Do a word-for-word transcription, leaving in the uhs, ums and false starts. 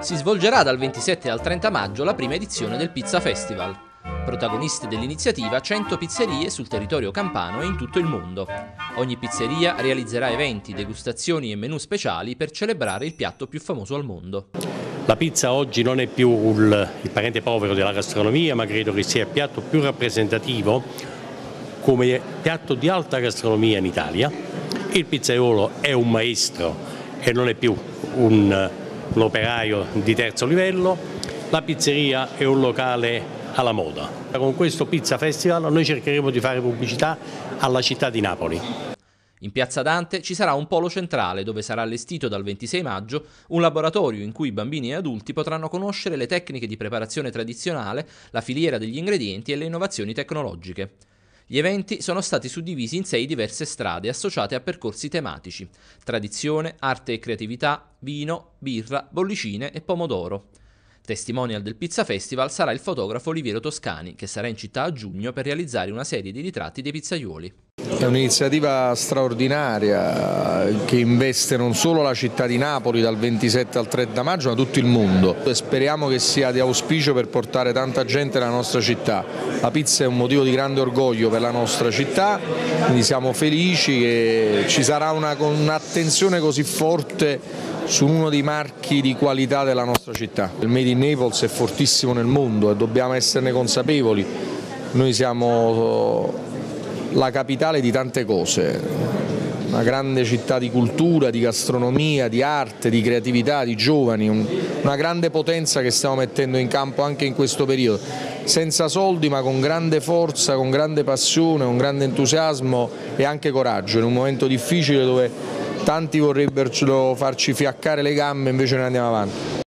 Si svolgerà dal ventisette al trenta maggio la prima edizione del Pizza Festival. Protagoniste dell'iniziativa cento pizzerie sul territorio campano e in tutto il mondo. Ogni pizzeria realizzerà eventi, degustazioni e menù speciali per celebrare il piatto più famoso al mondo. La pizza oggi non è più il, il parente povero della gastronomia, ma credo che sia il piatto più rappresentativo come piatto di alta gastronomia in Italia. Il pizzaiolo è un maestro e non è più un, un operaio di terzo livello. La pizzeria è un locale alla moda. Con questo Pizza Festival noi cercheremo di fare pubblicità alla città di Napoli. In Piazza Dante ci sarà un polo centrale dove sarà allestito dal ventisei maggio un laboratorio in cui bambini e adulti potranno conoscere le tecniche di preparazione tradizionale, la filiera degli ingredienti e le innovazioni tecnologiche. Gli eventi sono stati suddivisi in sei diverse strade associate a percorsi tematici: tradizione, arte e creatività, vino, birra, bollicine e pomodoro. Testimonial del Pizza Festival sarà il fotografo Oliviero Toscani, che sarà in città a giugno per realizzare una serie di ritratti dei pizzaioli. È un'iniziativa straordinaria che investe non solo la città di Napoli dal ventisette al trenta maggio, ma tutto il mondo. Speriamo che sia di auspicio per portare tanta gente nella nostra città. La pizza è un motivo di grande orgoglio per la nostra città, quindi siamo felici che ci sarà un'attenzione così forte su uno dei marchi di qualità della nostra città. Il Made in Naples è fortissimo nel mondo e dobbiamo esserne consapevoli. Noi siamo la capitale di tante cose, una grande città di cultura, di gastronomia, di arte, di creatività, di giovani, una grande potenza che stiamo mettendo in campo anche in questo periodo, senza soldi ma con grande forza, con grande passione, con grande entusiasmo e anche coraggio, in un momento difficile dove tanti vorrebbero farci fiaccare le gambe, invece noi andiamo avanti.